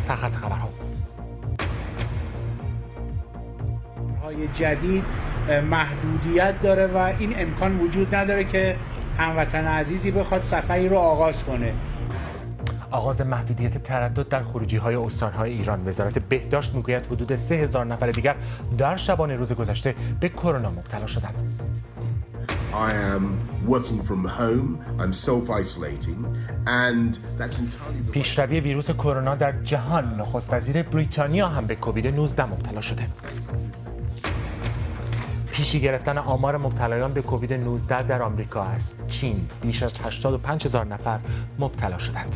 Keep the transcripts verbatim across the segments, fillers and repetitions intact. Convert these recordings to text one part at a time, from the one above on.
سرخط خبرها. های جدید محدودیت داره و این امکان وجود نداره که هموطن عزیزی بخواد سفری رو آغاز کنه. آغاز محدودیت تردد در خروجی‌های استان‌های ایران. وزارت بهداشت میگوید حدود سه هزار نفر دیگر در شبانه روز گذشته به کرونا مبتلا شدند. I am working from home. I'm self-isolating and that's entirely پیشروی ویروس کرونا در جهان. نخست وزیر بریتانیا هم به کووید نوزده مبتلا شده. پیشی گرفتن آمار مبتلایان به کووید نوزده در آمریکا است. چین بیش از هشتاد و پنج هزار نفر مبتلا شدند.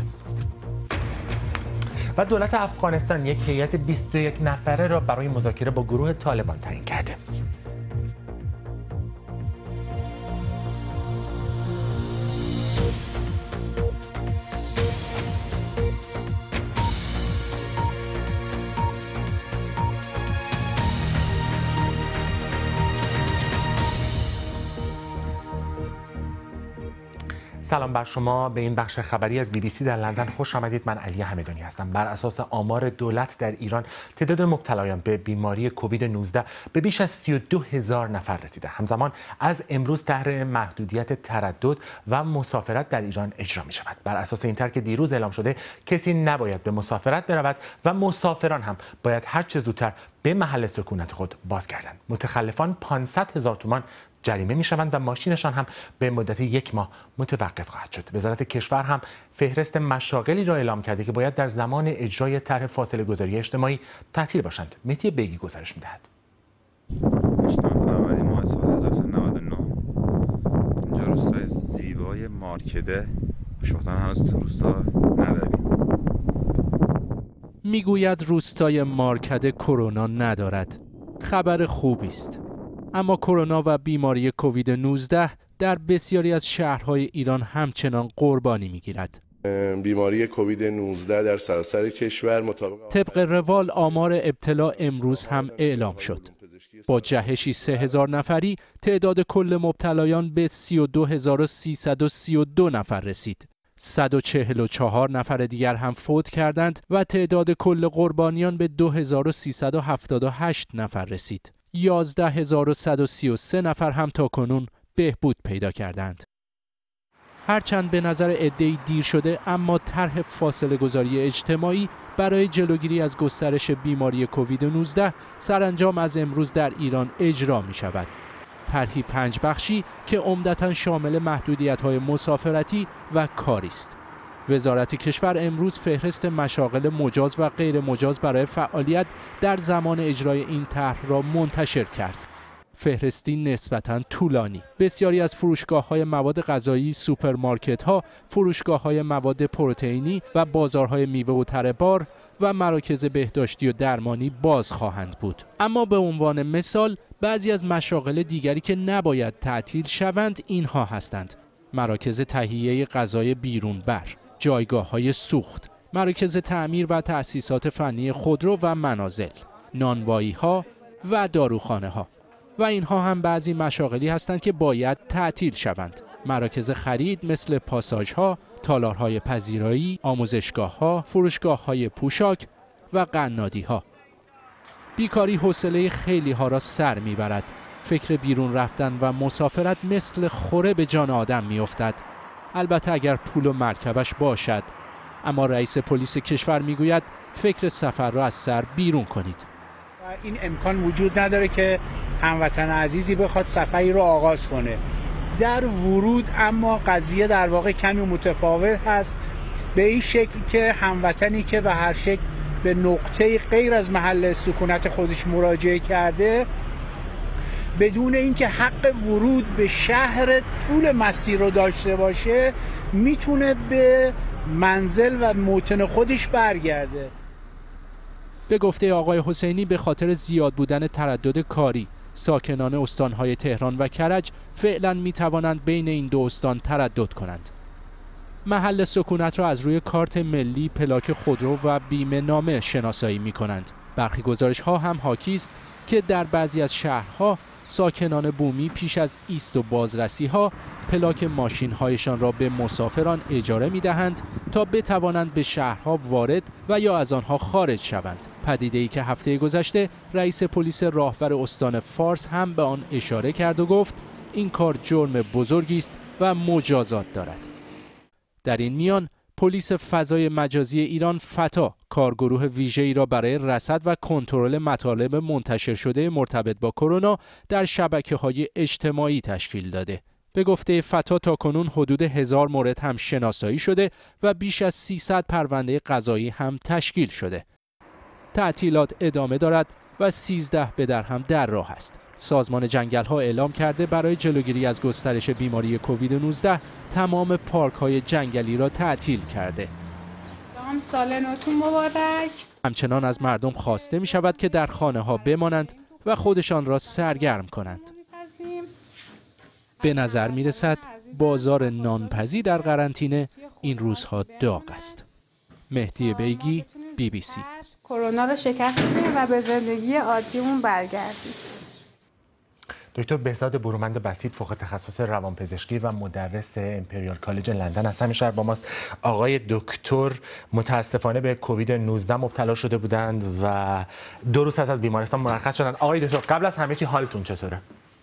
و دولت افغانستان یک هیئت بیست و یک نفره را برای مذاکره با گروه طالبان تعیین کرده. سلام بر شما. به این بخش خبری از بی بی سی در لندن خوش آمدید. من علی همدانی هستم. بر اساس آمار دولت در ایران تعداد مبتلایان به بیماری کووید نوزده به بیش از سی و دو هزار نفر رسیده. همزمان از امروز طرح محدودیت تردد و مسافرت در ایران اجرا می شود. بر اساس این طرح که دیروز اعلام شده کسی نباید به مسافرت برود و مسافران هم باید هر چه زودتر به محل سکونت خود بازگردند. متخلفان پانصد هزار تومان جریمه می‌شوند و ماشینشان هم به مدت یک ماه متوقف خواهد شد. وزارت کشور هم فهرست مشاغلی را اعلام کرده که باید در زمان اجرای طرح فاصله گذاری اجتماعی تعطیل باشند. مهدی بیگی گزارش می‌دهد. هشتم فروردین ماه سال هزار و سیصد و نود و نه اینجا روستای زیبای مارکده خوشبختانه هنوز تو روستا نداریم. میگوید روستای مارکده کرونا ندارد. خبر خوبی است. اما کرونا و بیماری کووید نوزده در بسیاری از شهرهای ایران همچنان قربانی میگیرد. بیماری کووید نوزده در سراسر کشور مطابق طبق روال آمار ابتلا امروز هم اعلام شد. با جهشی سه هزار نفری تعداد کل مبتلایان به سی و دو هزار و سیصد و سی و دو نفر رسید. صد و چهل و چهار نفر دیگر هم فوت کردند و تعداد کل قربانیان به دو هزار و سیصد و هفتاد و هشت نفر رسید. یازده هزار و صد و سی و سه نفر هم تاکنون بهبود پیدا کردند. هرچند به نظر عده‌ای دیر شده، اما طرح فاصله گذاری اجتماعی برای جلوگیری از گسترش بیماری کووید نوزده سرانجام از امروز در ایران اجرا می شود. طرحی پنج بخشی که عمدتاً شامل محدودیت‌های مسافرتی و کاری است. وزارت کشور امروز فهرست مشاغل مجاز و غیر مجاز برای فعالیت در زمان اجرای این طرح را منتشر کرد. فهرستی نسبتاً طولانی. بسیاری از فروشگاه‌های مواد غذایی، سوپرمارکت‌ها، فروشگاه‌های مواد پروتئینی و بازارهای میوه و تره بار و مراکز بهداشتی و درمانی باز خواهند بود. اما به عنوان مثال بعضی از مشاغل دیگری که نباید تعطیل شوند اینها هستند: مراکز تهیه غذای بیرون بر، جایگاه‌های سوخت، مراکز تعمیر و تأسیسات فنی خودرو و منازل، نانوایی‌ها و داروخانه‌ها. و اینها هم بعضی مشاغلی هستند که باید تعطیل شوند. مراکز خرید مثل پاساژها، تالارهای پذیرایی، آموزشگاه‌ها، فروشگاه‌های پوشاک و قنادی‌ها. بیکاری حوصله خیلی ها را سر میبرد. فکر بیرون رفتن و مسافرت مثل خوره به جان آدم میافتد. البته اگر پول و مرکبش باشد. اما رئیس پلیس کشور میگوید فکر سفر را از سر بیرون کنید. این امکان وجود نداره که هموطن عزیزی بخواد سفری رو آغاز کنه. در ورود اما قضیه در واقع کمی متفاوت هست، به این شکل که هموطنی که به هر شکل به نقطه غیر از محل سکونت خودش مراجعه کرده، بدون اینکه حق ورود به شهر طول مسیر رو داشته باشه میتونه به منزل و موطن خودش برگرده. به گفته آقای حسینی به خاطر زیاد بودن تردد کاری، ساکنان استانهای تهران و کرج فعلا می توانند بین این دو استان تردد کنند. محل سکونت را از روی کارت ملی، پلاک خودرو و بیمه نامه شناسایی می کنند. برخی گزارش ها هم حاکی است که در بعضی از شهرها ساکنان بومی پیش از ایست و بازرسی ها پلاک ماشین هایشان را به مسافران اجاره می دهند تا بتوانند به شهرها وارد و یا از آنها خارج شوند. پدیده‌ای که هفته گذشته رئیس پلیس راهور استان فارس هم به آن اشاره کرد و گفت این کار جرم بزرگی است و مجازات دارد. در این میان پلیس فضای مجازی ایران فتا کارگروه ویژه‌ای را برای رصد و کنترل مطالب منتشر شده مرتبط با کرونا در شبکه‌های اجتماعی تشکیل داده. به گفته فتا تاکنون حدود هزار مورد هم شناسایی شده و بیش از سیصد پرونده قضایی هم تشکیل شده. تعطیلات ادامه دارد و سیزده به در هم در راه است. سازمان جنگل‌ها اعلام کرده برای جلوگیری از گسترش بیماری کووید نوزده تمام پارک‌های جنگلی را تعطیل کرده. سال نوتون مبارک. همچنان از مردم خواسته می شود که در خانه‌ها بمانند و خودشان را سرگرم کنند. به نظر می رسد بازار نانپزی در قرنطینه این روزها داغ است. مهدی بیگی، بی بی سی. کرونا رو شکست بدیم و به زندگی عادیمون برگردیم. دکتر بهزاد برومند بسیط، فوق تخصص روانپزشکی و مدرس امپریال کالج لندن از همین شهر با ماست. آقای دکتر متاسفانه به کووید نوزده مبتلا شده بودند و دو روز از بیمارستان مرخص شدند. آقای دکتر قبل از همه چی حالتون چطوره؟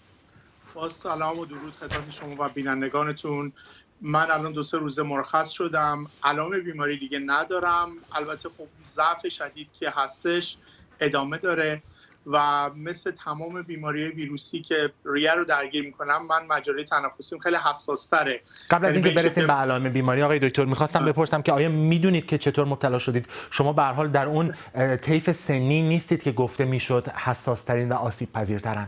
با سلام و درود خدمت شما و بینندگانتون. من الان دو سه روزه مرخص شدم. علائم بیماری دیگه ندارم. البته خب ضعف شدید که هستش ادامه داره و مثل تمام بیماری ویروسی که ریه رو درگیر میکنم، من مجاری تنفسیم خیلی حساس تره. قبل از اینکه برسیم به علائم بیماری آقای دکتر میخواستم بپرسم که آیا میدونید که چطور مبتلا شدید؟ شما به هر حال در اون طیف سنی نیستید که گفته میشد حساس ترین و آسیب پذیرترن؟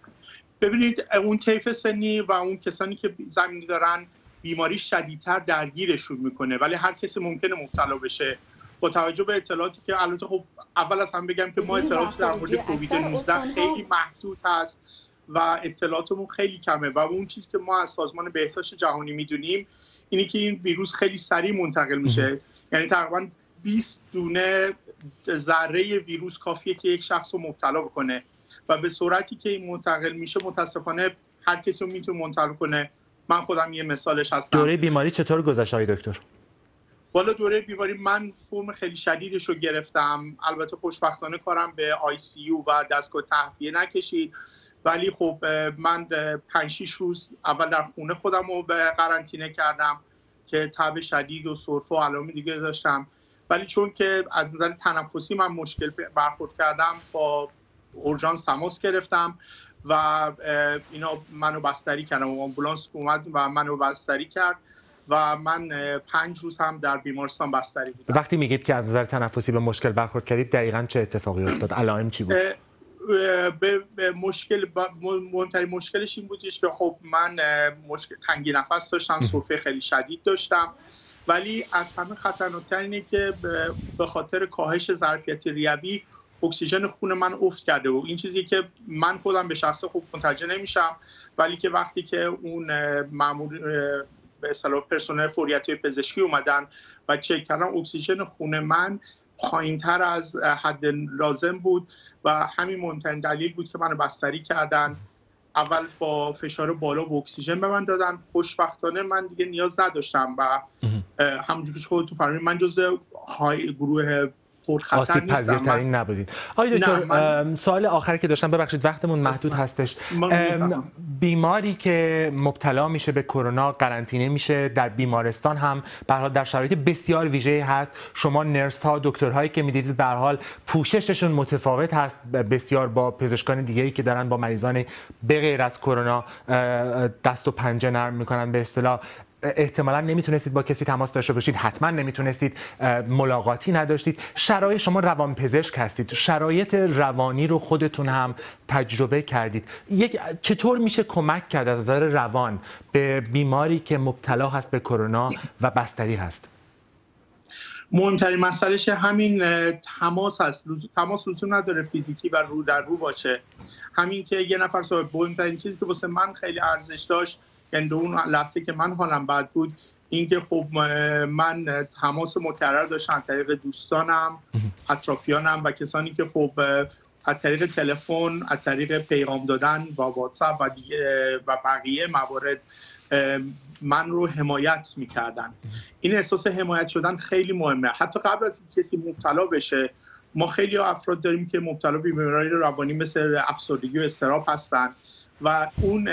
ببینید اون طیف سنی و اون کسانی که زمینی دارن بیماری شدیدتر درگیرشون میکنه، ولی هر کسی ممکنه مبتلا بشه. با توجه به اطلاعاتی که البته خب اول از هم بگم که ما اطلاعات در مورد کووید نوزده خیلی محدود هست و اطلاعاتمون خیلی کمه و اون چیزی که ما از سازمان بهداشت جهانی میدونیم اینی که این ویروس خیلی سریع منتقل میشه. یعنی تقریبا بیست دونه ذره ویروس کافیه که یک شخص رو مبتلا بکنه و به صورتی که این منتقل میشه متاسفانه هر کسی رو میتونه منتقل کنه. من خودم یه مثالش هستم. دوره بیماری چطور گذشت آقای دکتر؟ والا دوره بیماری من فرم خیلی شدیدش رو گرفتم. البته خوشبختانه کارم به آی سی یو و دستگاه تهویه نکشید، ولی خب من پنج شش روز اول در خونه خودم رو به قرنطینه کردم که تب شدید و سرفه و علائم دیگه داشتم، ولی چون که از نظر تنفسی من مشکل برخورد کردم با اورژانس تماس گرفتم و اینا منو بستری کردم و آمبولانس اومد و منو بستری کرد و من پنج روز هم در بیمارستان بستری بودم. وقتی میگید که از نظر تنفسی به مشکل برخورد کردید دقیقاً چه اتفاقی افتاد؟ علائم چی بود؟ به, به مشکل مهمترین مشکلش این بودش که خب من مشکل تنگی نفس داشتم، سرفه خیلی شدید داشتم، ولی از همه خطرناکتر اینه که به خاطر کاهش ظرفیت ریوی اکسیژن خون من افت کرده و این چیزی که من خودم به شخصه خوب متوجه نمیشم، ولی که وقتی که اون مامور به اصطلاح پرسنل فوریتی پزشکی اومدن و چک کردن اکسیژن خون من پایین‌تر از حد لازم بود و همین مهمترین دلیل بود که منو بستری کردن. اول با فشار بالا و اکسیژن به من دادن. خوشبختانه من دیگه نیاز نداشتم و همونجوری که خودتون فرمودید من جزء های گروه آسیب پذیرترین نبودید. آقای دکتر من... سوال آخری که داشتم، ببخشید وقتمون محدود هستش. بیماری که مبتلا میشه به کرونا قرنطینه میشه در بیمارستان هم به هر حال در شرایط بسیار ویژه‌ای هست. شما نرس ها دکترهایی که میدیدید به هر حال پوشششون متفاوت هست بسیار با پزشکان دیگه‌ای که دارن با مریضان به غیر از کرونا دست و پنجه نرم میکنن به اصطلاح. احتمالاً نمیتونستید با کسی تماس داشته باشید، حتما نمیتونستید ملاقاتی نداشتید. شرایط شما روانپزشک هستید، شرایط روانی رو خودتون هم تجربه کردید. یک چطور میشه کمک کرد از نظر روان به بیماری که مبتلا هست به کرونا و بستری هست؟ مهمترین مسئلهش همین تماس هست. تماس لزوم نداره فیزیکی و رو در رو باشه. همین که یه نفر صاحب مهمترین چیزی که واسه من خیلی ارزش داشت، یعنی اون لحظه که من حالم بد بود، اینکه خب من تماس مکرر داشتم طریق دوستانم، اطرافیانم و کسانی که خب از طریق تلفن، از طریق پیغام دادن با واتساپ و و بقیه موارد من رو حمایت میکردن. این احساس حمایت شدن خیلی مهمه. حتی قبل از اینکه کسی مبتلا بشه، ما خیلی افراد داریم که مبتلا به بیماری روانی مثل افسردگی و اضطراب هستن و اون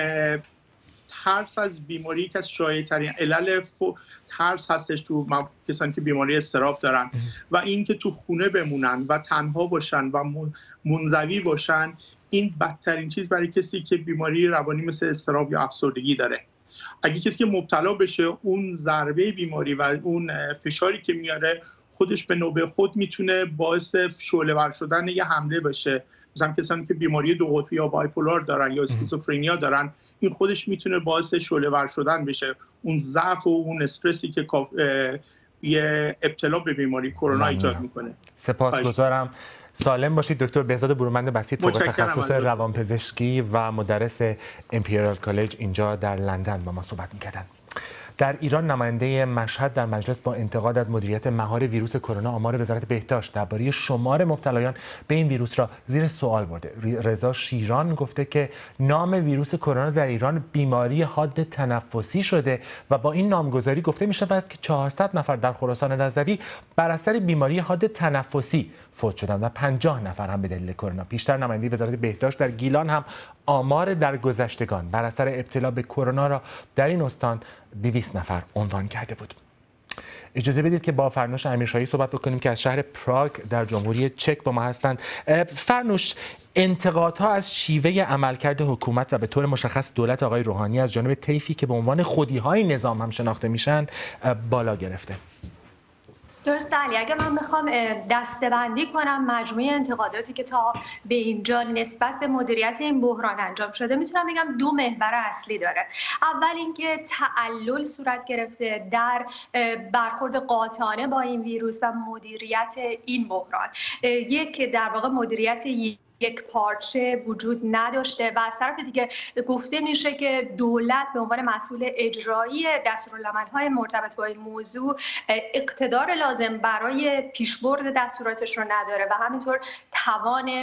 ترس از بیماری یکی از شایع‌ترین علل ترس هستش تو کسانی که بیماری اضطراب دارن و این که تو خونه بمونن و تنها باشن و منزوی باشن، این بدترین چیز برای کسی که بیماری روانی مثل اضطراب یا افسردگی داره. اگه کسی که مبتلا بشه، اون ضربه بیماری و اون فشاری که میاره خودش به نوبه خود میتونه باعث شعله‌ور شدن یه حمله بشه. مثلا کسانی که بیماری دو قطبی یا بایپولار دارن یا اسکیزوفرنیا دارن، این خودش میتونه باعث شعله‌ور شدن بشه. اون ضعف و اون استرسی که یه ابتلا به بیماری کرونا ایجاد میکنه. سپاسگزارم. سالم باشید. دکتر بهزاد برومند بسیط، فوق تخصص روانپزشکی و مدرس امپریال کالج اینجا در لندن با ما صحبت می‌کردن. در ایران نماینده مشهد در مجلس با انتقاد از مدیریت مهار ویروس کرونا آمار وزارت بهداشت درباره شمار مبتلایان به این ویروس را زیر سوال برده. رضا شیران گفته که نام ویروس کرونا در ایران بیماری حاد تنفسی شده و با این نامگذاری گفته می شود که چهارصد نفر در خراسان رضوی بر اثر بیماری حاد تنفسی فوت شدند و پنجاه نفر هم به دلیل کرونا. پیشتر نماینده وزارت بهداشت در گیلان هم آمار درگذشتگان بر اثر ابتلا به کرونا را در این استان دویست نفر عنوان کرده بود. اجازه بدید که با فرنوش امیرشاهی صحبت بکنیم که از شهر پراگ در جمهوری چک با ما هستند. فرنوش، انتقادها از شیوه عملکرد حکومت و به طور مشخص دولت آقای روحانی از جانب طیفی که به عنوان خودی‌های نظام هم شناخته میشن بالا گرفته. درسته علی، اگه من بخوام دسته‌بندی کنم مجموعه انتقاداتی که تا به اینجا نسبت به مدیریت این بحران انجام شده، میتونم بگم دو محور اصلی داره. اول اینکه تعلل صورت گرفته در برخورد قاطعانه با این ویروس و مدیریت این بحران. یک در واقع مدیریت یک پارچه وجود نداشته و از طرف دیگه گفته میشه که دولت به عنوان مسئول اجرایی دستورالعمل‌های مرتبط با این موضوع اقتدار لازم برای پیشبرد دستوراتش رو نداره و همینطور توان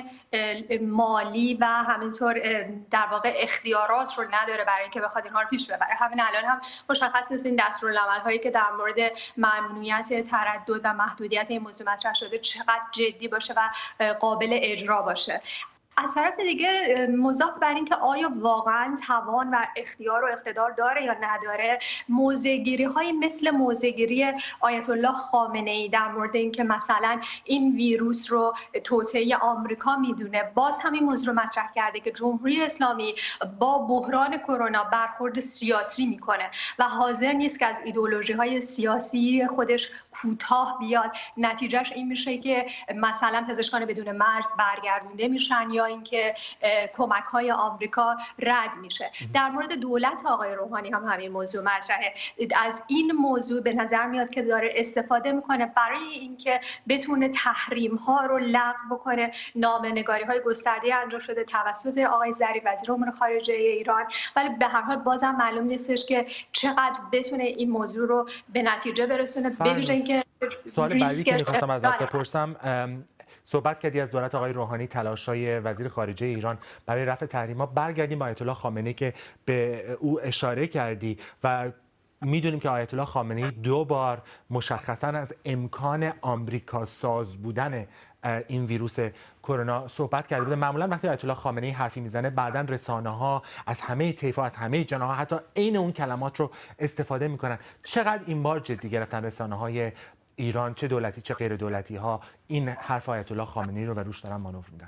مالی و همینطور در واقع اختیارات رو نداره برای اینکه بخواد اینها رو پیش ببره. همین الان هم مشخص نیست این دستورالعمل‌هایی که در مورد ممنوعیت تردد و محدودیت این موضوع مطرح شده چقدر جدی باشه و قابل اجرا باشه. از طرف دیگه مضاف بر این که آیا واقعا توان و اختیار و اقتدار داره یا نداره، موضع‌گیری های مثل موضع‌گیری آیت الله خامنه ای در مورد اینکه مثلا این ویروس رو توطئه آمریکا میدونه، باز همین موضوع رو مطرح کرده که جمهوری اسلامی با بحران کرونا برخورد سیاسی میکنه و حاضر نیست که از ایدئولوژی های سیاسی خودش کوتاه بیاد. نتیجهش این میشه که مثلا پزشکان بدون مرز برگردونده میشن یا اینکه کمک‌های آمریکا رد میشه. در مورد دولت آقای روحانی هم همین موضوع مطرحه. از این موضوع به نظر میاد که داره استفاده میکنه برای اینکه بتونه تحریم‌ها رو لغو بکنه. نامه‌نگاری‌های گسترده انجام شده توسط آقای ظریف وزیر امور خارجه ایران، ولی به هر حال بازم معلوم نیستش که چقدر بتونه این موضوع رو به نتیجه برسونه. ببینید اینکه سوال بعدی که می‌خواستم ازت بپرسم، صحبت کردی از دولت آقای روحانی، تلاش‌های وزیر خارجه ایران برای رفع تحریم‌ها. برگردیم به آیت الله خامنه‌ای که به او اشاره کردی و میدونیم که آیت الله خامنه‌ای دو بار مشخصاً از امکان آمریکا ساز بودن این ویروس کرونا صحبت کرده بوده. معمولا وقتی آیت الله خامنه‌ای حرفی میزنه بعداً رسانه‌ها از همه طیف‌ها، از همه جناح‌ها حتی عین اون کلمات رو استفاده میکنن. چقدر این بار جدی گرفتن رسانه‌های ایران، چه دولتی چه غیر دولتی ها، این حرف آیت الله خامنه‌ای رو و روش دارن مانور میدن؟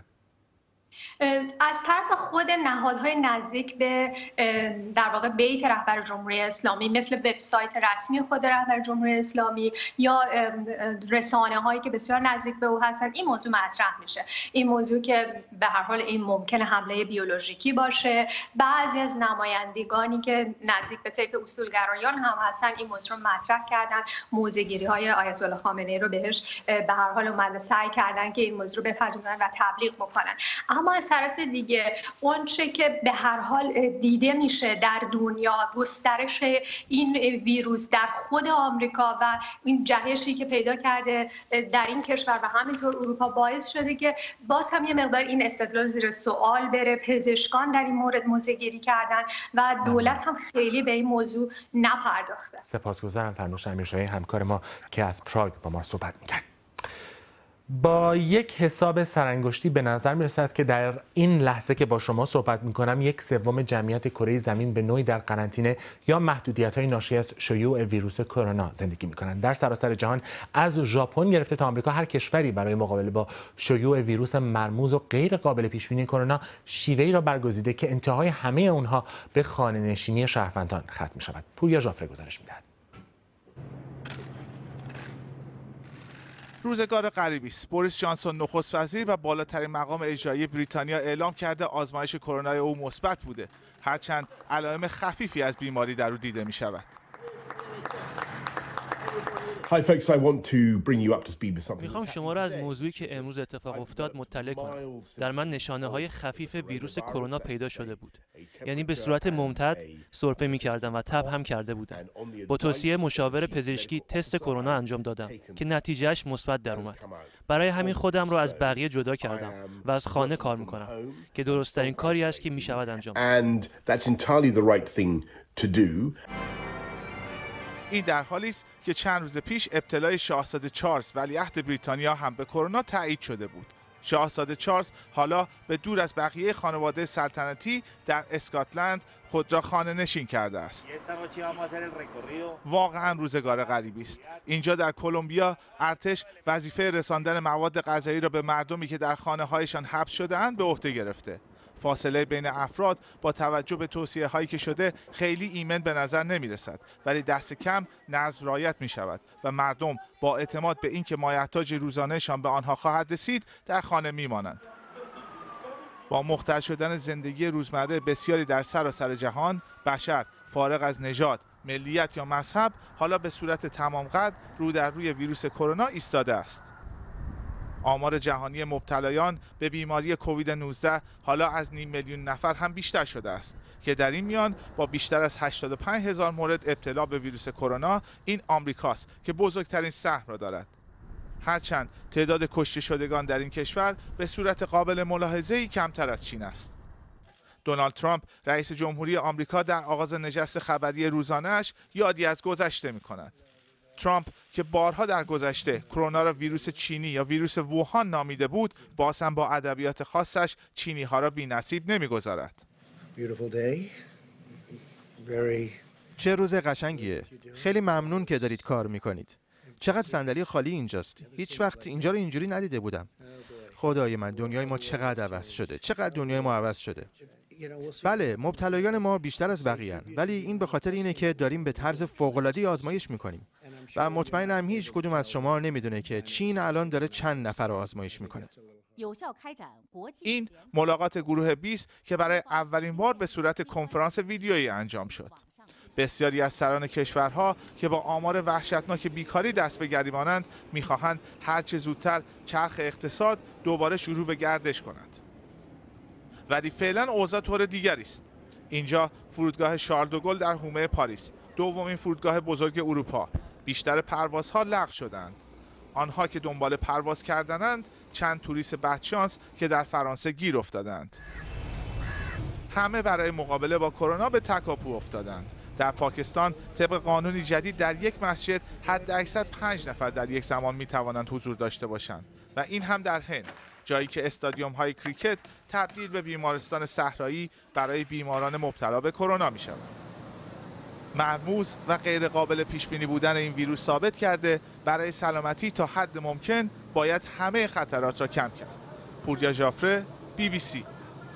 از طرف خود نهادهای نزدیک به در واقع بیت رهبر جمهوری اسلامی مثل وبسایت رسمی خود رهبر جمهوری اسلامی یا رسانه هایی که بسیار نزدیک به او هستن این موضوع مطرح میشه. این موضوع که به هر حال این ممکن حمله بیولوژیکی باشه. بعضی از نمایندگانی که نزدیک به طیف اصولگرایان هم هستن این موضوع رو مطرح کردن. موضع‌گیری های آیت الله خامنه‌ای رو بهش به هر حال اومده سعی کردن که این موضوع رو بپردازن و تبلیغ بکنن. اما اما از طرف دیگه اون چه که به هر حال دیده میشه در دنیا، گسترش این ویروس در خود آمریکا و این جهشی که پیدا کرده در این کشور و همینطور اروپا باعث شده که باز هم یه مقدار این استدلال زیر سوال بره. پزشکان در این مورد موضع‌گیری کردن و دولت هم خیلی به این موضوع نپرداخته. سپاسگزارم فرنوش امیرشاهی همکار ما که از پراگ با ما صحبت می‌کرد. با یک حساب سرانگشتی به نظر می‌رسد که در این لحظه که با شما صحبت می‌کنم یک سوم جمعیت کره زمین به نوعی در قرنطینه یا محدودیت‌های ناشی از شیوع ویروس کرونا زندگی می‌کنند. در سراسر جهان از ژاپن گرفته تا آمریکا هر کشوری برای مقابله با شیوع ویروس مرموز و غیر قابل پیش‌بینی کرونا شیوه‌ای را برگزیده که انتهای همه اونها به خانه‌نشینی شهروندان ختم می‌شود. پوریا ژافره گزارش می‌دهد. روزگار غریبی است. بوریس جانسون نخست وزیر و بالاترین مقام اجرایی بریتانیا اعلام کرده آزمایش کرونا او مثبت بوده، هرچند علائم خفیفی از بیماری در او دیده می شود. میخوام شما را از موضوعی که امروز اتفاق افتاد مطلع کنم. در من نشانه های خفیف ویروس کرونا پیدا شده بود. یعنی به صورت ممتد سرفه میکردم و تب هم کرده بودم. با توصیه مشاور پزشکی تست کرونا انجام دادم که نتیجهش مثبت در اومد. برای همین خودم را از بقیه جدا کردم و از خانه کار میکنم که درست‌ترین کاری است که میشود انجام داد. این در حالی است که چند روز پیش ابتلای شاهزاده چارلز ولیعهد بریتانیا هم به کرونا تایید شده بود. شاهزاده چارلز حالا به دور از بقیه خانواده سلطنتی در اسکاتلند خود را خانه نشین کرده است. واقعا روزگار غریبی است. اینجا در کلمبیا ارتش وظیفه رساندن مواد غذایی را به مردمی که در خانه‌هایشان حبس شده‌اند به عهده گرفته. فاصله بین افراد با توجه به توصیه هایی که شده خیلی ایمن به نظر نمی رسد، ولی دست کم نظم رعایت می شود و مردم با اعتماد به اینکه مایحتاج روزانهشان به آنها خواهد رسید در خانه می مانند. با مختل شدن زندگی روزمره بسیاری در سراسر جهان، بشر فارغ از نژاد، ملیت یا مذهب حالا به صورت تمام قد رو در روی ویروس کرونا ایستاده است. آمار جهانی مبتلایان به بیماری کووید نوزده حالا از نیم میلیون نفر هم بیشتر شده است که در این میان با بیشتر از هشتاد و پنج هزار مورد ابتلا به ویروس کرونا این آمریکاست که بزرگترین سهم را دارد. هرچند تعداد کشته شدگان در این کشور به صورت قابل ملاحظه‌ای کمتر از چین است. دونالد ترامپ رئیس جمهوری آمریکا در آغاز نشست خبری روزانه‌اش یادی از گذشته می‌کند. ترامپ که بارها در گذشته کرونا را ویروس چینی یا ویروس ووهان نامیده بود، باز هم با ادبیات خاصش چینی ها را بی‌نصیب نمی‌گذارد. چه روز قشنگیه. خیلی ممنون که دارید کار میکنید. چقدر صندلی خالی اینجاست. هیچ وقت اینجا رو اینجوری ندیده بودم. خدای من، دنیای ما چقدر عوض شده. چقدر دنیای ما عوض شده. بله، مبتلایان ما بیشتر از بقیه هستند، ولی این به خاطر اینه که داریم به طرز فوق‌العاده‌ای آزمایش میکنیم. و مطمئنم هیچ کدوم از شما نمیدونه که چین الان داره چند نفر رو آزمایش میکنه. این ملاقات گروه بیست که برای اولین بار به صورت کنفرانس ویدیویی انجام شد. بسیاری از سران کشورها که با آمار وحشتناک بیکاری دست به گریبانند میخواهند هرچه زودتر چرخ اقتصاد دوباره شروع به گردش کند. ولی فعلا اوضاع طور دیگری است. اینجا فرودگاه شارل دوگل در حومه پاریس، دومین فرودگاه بزرگ اروپا، بیشتر پروازها لغو شدند. آنها که دنبال پرواز کردنند چند توریست بدشانس که در فرانسه گیر افتادند. همه برای مقابله با کرونا به تکاپو افتادند. در پاکستان طبق قانونی جدید در یک مسجد حد اکثر پنج نفر در یک زمان می توانند حضور داشته باشند و این هم در هند، جایی که استادیوم های کریکت تبدیل به بیمارستان صحرایی برای بیماران مبتلا به کرونا می شود. مرموز و غیر قابل پیش بینی بودن این ویروس ثابت کرده برای سلامتی تا حد ممکن باید همه خطرات را کم کرد. پوریا ژافره، بی بی سی.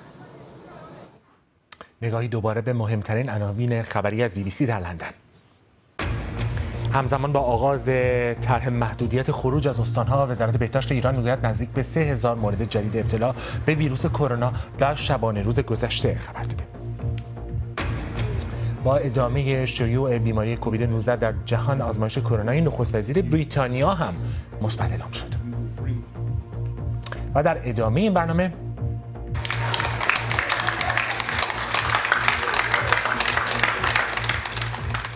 نگاهی دوباره به مهمترین عناوین خبری از بی بی سی در لندن. همزمان با آغاز طرح محدودیت خروج از استان‌ها، وزارت بهداشت ایران میگوید نزدیک به سه هزار مورد جدید ابتلا به ویروس کرونا در شبانه روز گذشته خبر داده. با ادامه شیوع بیماری کووید نوزده در جهان، آزمایش کرونای نخست وزیر بریتانیا هم مثبت اعلام شد. و در ادامه این برنامه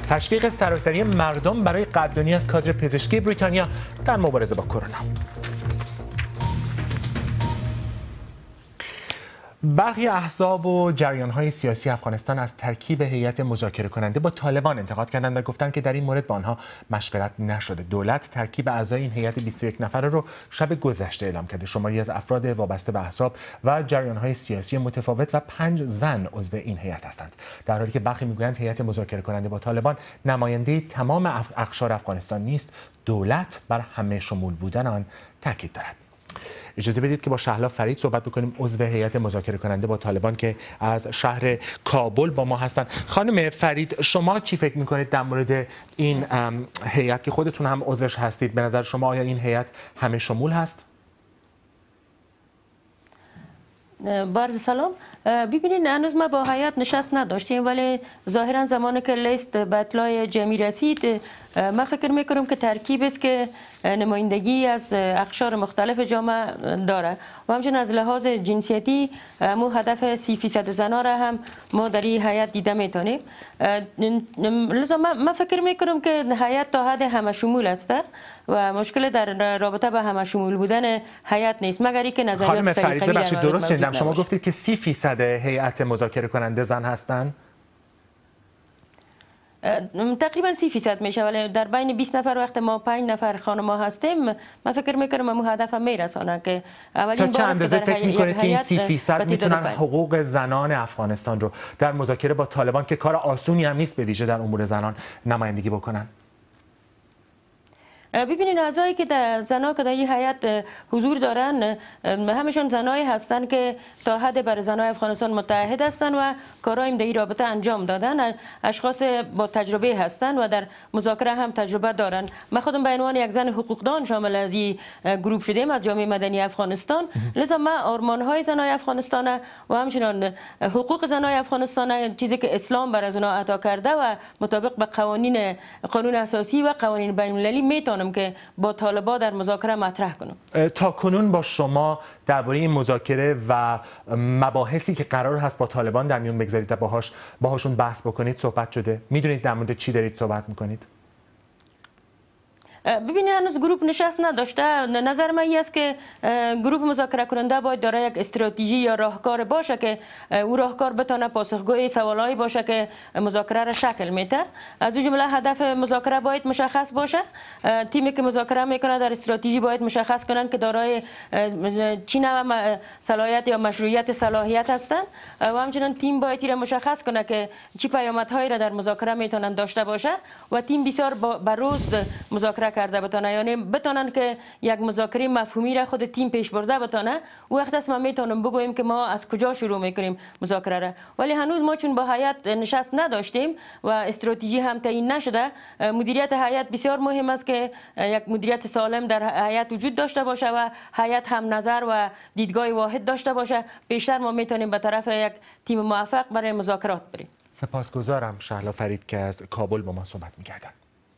تشویق سراسری مردم برای قدردانی از کادر پزشکی بریتانیا در مبارزه با کرونا. برخی احزاب و جریان‌های سیاسی افغانستان از ترکیب هیئت مذاکره کننده با طالبان انتقاد کردند و گفتند که در این مورد با آنها مشورت نشده. دولت ترکیب اعضای این هیئت بیست و یک نفره رو شب گذشته اعلام کرده. شماری از افراد وابسته به احزاب و جریان‌های سیاسی متفاوت و پنج زن عضو این هیئت هستند. در حالی که برخی میگویند هیئت مذاکره کننده با طالبان نماینده تمام اقشار افغانستان نیست، دولت بر همه شمول بودن آن تاکید دارد. اجازه بدید که با شهلا فرید صحبت بکنیم، عضو هیئت مذاکره کننده با طالبان که از شهر کابل با ما هستند. خانم فرید، شما چی فکر میکنید در مورد این هیئت که خودتون هم عضوش هستید؟ به نظر شما آیا این هیئت همه شمول هست؟ بارز سلام. ببینید هنوز ما با هیئت نشست نداشتیم، ولی ظاهرا زمانی که لیست به اطلاع جمعی رسید من فکر میکنم که ترکیب است که نمایندگی از اقشار مختلف جامعه داره و همچنین از لحاظ جنسیتی مو هدف سی فیصد زنا را هم ما در این هیئت دیده میتونیم. لذا من فکر میکنم که هیئت تا حد همه شمول است و مشکل در رابطه به همه شمول بودن هیئت نیست، مگر اینکه نظریات خانم فرید ببخشید درست شنیدم شما نباشه. گفتید که سی فیصد هیئت مذاکره کننده زن هستند؟ تقریبا سی فیصد میشه، ولی در بین بیست نفر وقت ما پنج نفر خانم هستیم من فکر میکنم اون هدف میرسانه که اولین تا چه اندازه فکر میکنید که این سی فیصد میتونن حقوق زنان افغانستان رو در مذاکره با طالبان که کار آسونی هم نیست به ویژه در امور زنان نمایندگی بکنن؟ ببینید اعضایی که در زنا که در این هیئت حضور دارن همشون زنایی هستند که تا حد بر زنای افغانستان متحد هستند و کارهایم در این رابطه انجام دادن. اشخاص با تجربه هستند و در مذاکره هم تجربه دارن. من خودم به عنوان یک زن حقوقدان شامل از این گروه شدم از جامعه مدنی افغانستان، لذا من آرمان‌های زنای افغانستان و همچنین حقوق زنای افغانستان چیزی که اسلام بر از اونها عطا کرده و مطابق به قوانین قانون اساسی و قوانین بین‌المللی میتونم که با طالبان در مذاکره مطرح کنم. تا کنون با شما درباره این مذاکره و مباحثی که قرار هست با طالبان در میون بگذارید و باهاش باهاشون بحث بکنید صحبت شده؟ میدونید در مورد چی دارید صحبت میکنید؟ ببینید هنوز گروه نشست نداشته. نظر من این است که گروه مذاکره کننده باید دارای یک استراتژی یا راهکار باشه که او راهکار بتونه پاسخگوی سوالایی باشه که مذاکره را شکل میده. از اون جمله هدف مذاکره باید مشخص باشه. تیمی که مذاکره میکنه در استراتژی باید مشخص کنن که دارای چی نوع صلاحیت یا مشروعیت صلاحیت هستن و همچنین تیم باید را مشخص کنه که چی پیامدهایی را در مذاکره میتونن داشته باشه و تیم بسیار با روز مذاکره کرده بتونه، یعنی بتونن که یک مذاکره مفهومی را خود تیم پیش برده بتونه. وقت است ما میتونیم بگوییم که ما از کجا شروع میکنیم مذاکره را، ولی هنوز ما چون با هیئت نشست نداشتیم و استراتژی هم تعیین نشده. مدیریت هیئت بسیار مهم است که یک مدیریت سالم در هیئت وجود داشته باشه و هیئت هم نظر و دیدگاه واحد داشته باشه. بیشتر ما میتونیم به طرف یک تیم موفق برای مذاکرات بریم. سپاسگزارم شهلا فرید که از کابل با ما صحبت می‌کردن.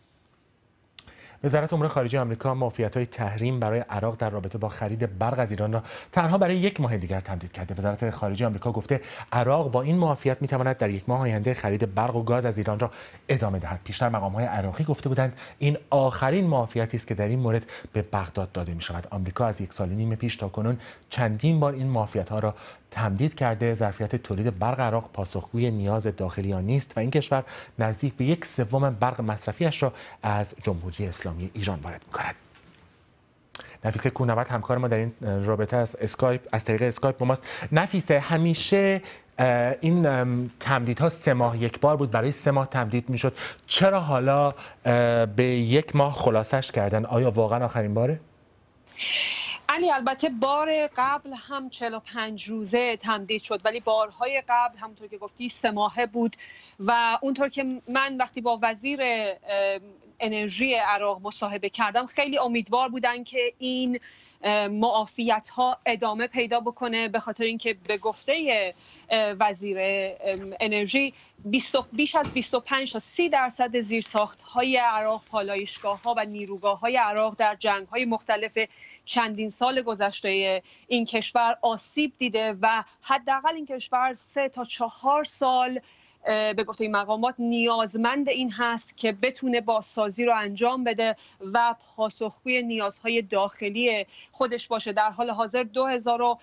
وزارت امور خارجه آمریکا معافیت‌های تحریم برای عراق در رابطه با خرید برق از ایران را تنها برای یک ماه دیگر تمدید کرده. وزارت خارجه آمریکا گفته عراق با این معافیت می‌تواند در یک ماه آینده خرید برق و گاز از ایران را ادامه دهد. پیشتر مقام‌های عراقی گفته بودند این آخرین معافیتی است که در این مورد به بغداد داده می‌شود. آمریکا از یک سال و نیم پیش تا کنون چندین بار این معافیت‌ها را تمدید کرده. ظرفیت تولید برق عراق پاسخگوی نیاز داخلی آن نیست و این کشور نزدیک به یک سوم برق مصرفیش را از جمهوری اسلامی ایران وارد می‌کند. نفیسه کوهنورد همکار ما در این رابطه از اسکایپ از طریق اسکایپ با ماست. نفیسه، همیشه این تمدیدها سه ماه یک بار بود، برای سه ماه تمدید میشد، چرا حالا به یک ماه خلاصش کردن؟ آیا واقعا آخرین باره؟ علی، البته بار قبل هم چهل و پنج روزه تمدید شد، ولی بارهای قبل همونطور که گفتی سه ماهه بود و اونطور که من وقتی با وزیر انرژی عراق مصاحبه کردم خیلی امیدوار بودن که این معافیت ها ادامه پیدا بکنه، به خاطر اینکه به گفته وزیر انرژی بیش از بیست و پنج تا سی درصد زیرساخت های عراق، پالایشگاه ها و نیروگاه های عراق در جنگ های مختلف چندین سال گذشته این کشور آسیب دیده و حداقل این کشور سه تا چهار سال به گفته این مقامات نیازمند این هست که بتونه بازسازی رو انجام بده و پاسخگوی نیازهای داخلی خودش باشه. در حال حاضر دو هزار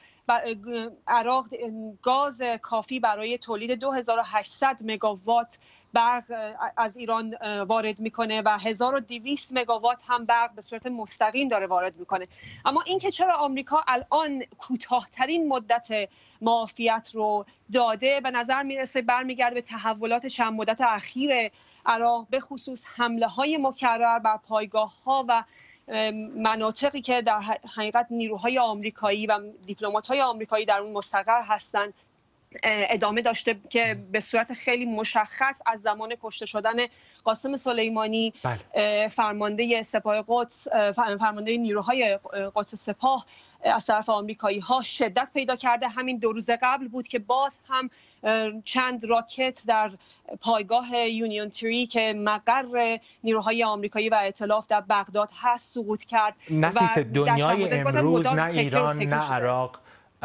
عراق گاز کافی برای تولید دو هزار و هشتصد مگاوات برق از ایران وارد میکنه و هزار و دویست مگاوات هم برق به صورت مستقیم داره وارد میکنه. اما اینکه چرا آمریکا الان کوتاه‌ترین مدت معافیت رو داده، به نظر میرسه برمیگرده به تحولات چند مدت اخیر عراق، به خصوص حمله های مکرر بر پایگاه ها و مناطقی که در حقیقت نیروهای آمریکایی و دیپلمات‌های آمریکایی در اون مستقر هستند ادامه داشته که به صورت خیلی مشخص از زمان کشته شدن قاسم سلیمانی بله. فرمانده سپاه قدس، فرمانده نیروهای قدس سپاه از طرف آمریکایی ها شدت پیدا کرده. همین دو روز قبل بود که باز هم چند راکت در پایگاه یونیون تری که مقر نیروهای آمریکایی و ائتلاف در بغداد هست سقوط کرد. نفیس دنیای امروز نه ایران نه عراق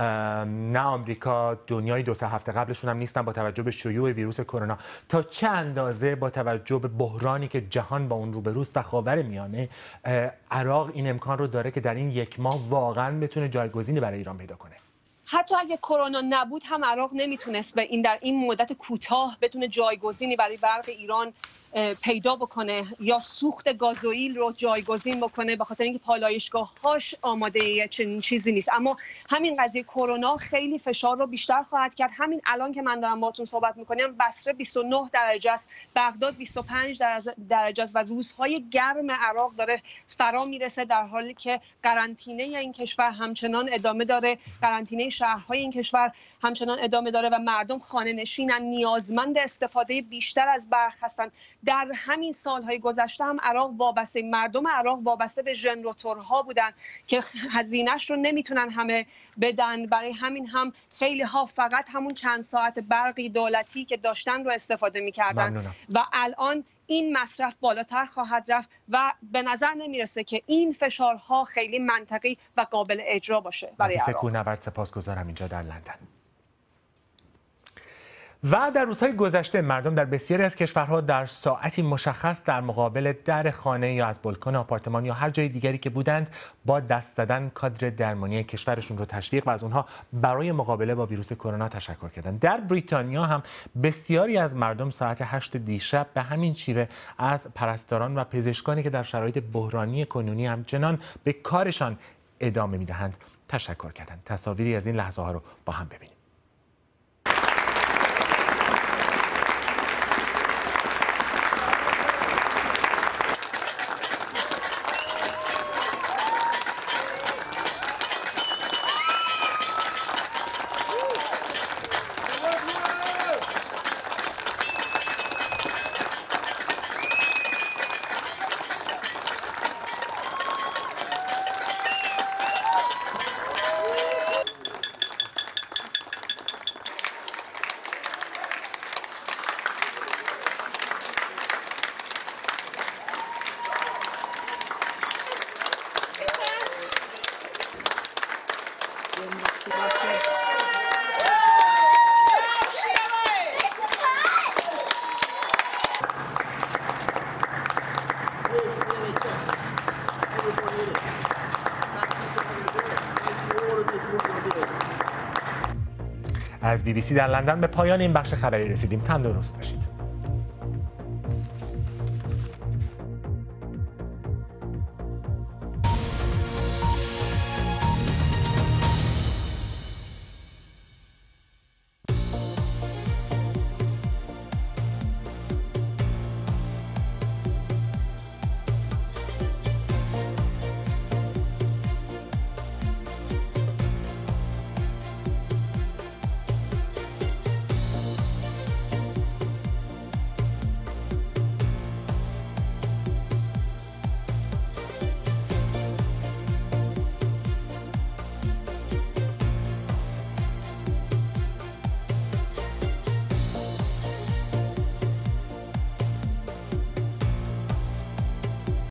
نه آمریکا دنیای دو سه هفته قبلشون هم نیستن با توجه به شیوع ویروس کرونا. تا چه اندازه با توجه به بحرانی که جهان با اون روبروست و خاورمیانه عراق این امکان رو داره که در این یک ماه واقعا بتونه جایگزینی برای ایران پیدا کنه؟ حتی اگه کرونا نبود هم عراق نمیتونست به این در این مدت کوتاه بتونه جایگزینی برای برق ایران پیدا بکنه یا سوخت گازوئیل رو جایگزین بکنه، به خاطر اینکه پالایشگاه‌هاش آماده چنین چیزی نیست. اما همین قضیه کرونا خیلی فشار رو بیشتر خواهد کرد. همین الان که من دارم باهاتون صحبت می‌کنم بصره بیست و نه درجه است، بغداد بیست و پنج درجه است و روزهای گرم عراق داره فرا میرسه، در حالی که قرنطینه این کشور همچنان ادامه داره، قرنطینه شهرهای این کشور همچنان ادامه داره و مردم خانه نشینن، نیازمند استفاده بیشتر از برق هستند. در همین سالهای گذشته هم عراق وابسته، مردم عراق وابسته به ژنراتورها بودن که هزینه‌اش رو نمیتونن همه بدن، برای همین هم خیلی ها فقط همون چند ساعت برقی دولتی که داشتن رو استفاده میکردن و الان این مصرف بالاتر خواهد رفت و به نظر نمیرسه که این فشارها خیلی منطقی و قابل اجرا باشه برای عراق. نبرد سپاسگزارم اینجا در لندن. و در روزهای گذشته مردم در بسیاری از کشورها در ساعتی مشخص در مقابل در خانه یا از بالکن آپارتمان یا هر جای دیگری که بودند با دست زدن کادر درمانی کشورشون رو تشویق و از اونها برای مقابله با ویروس کرونا تشکر کردند. در بریتانیا هم بسیاری از مردم ساعت هشت دیشب به همین شیوه از پرستاران و پزشکانی که در شرایط بحرانی کنونی همچنان به کارشان ادامه میدهند تشکر کردند. تصاویری از این لحظه ها رو با هم ببینیم. از بی بی سی در لندن به پایان این بخش خبری رسیدیم. تندرست باشید.